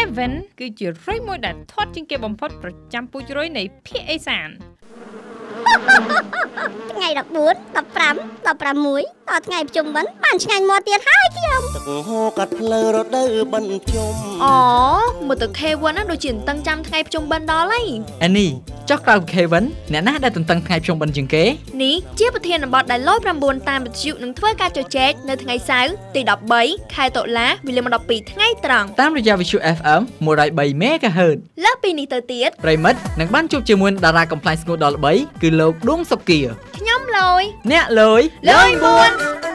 K7 គឺជារុយមួយដែលធាត់ជាងគេបំផុតប្រចាំពូជរុយនៃភាគឦសានថ្ងៃ14 15 16ដល់ថ្ងៃប្រជុំបិណ្ឌបានឆ្ងាញ់មាត់ទៀតហើយខ្ញុំទឹកហូរកាត់ផ្លូវរដូវបិណ្ឌជុំអូមើលទៅ K1 ណាដូចជាតឹងចាំថ្ងៃប្រជុំបិណ្ឌដល់ហើយអានេះចុះក្រៅ K1 អ្នកណាដែលតឹងថ្ងៃប្រជុំបិណ្ឌជាងគេនេះជាប្រធានបទដែលឡូ9តាមវិទ្យុនឹងធ្វើការជជែកនៅថ្ងៃសៅរ៍ទី13ខែតុលាវេលាម៉ោង12ថ្ងៃត្រង់តាមរយៈវិទ្យុ FM 103 MHz លើសពីនេះទៅទៀតប្រិមិត្តនឹងបានជួបជាមួយតារាកំប្លែងស្ងួតដល់ល្បីគឺលោកដួងសុគាខ្ញុំលយអ្នកលយ4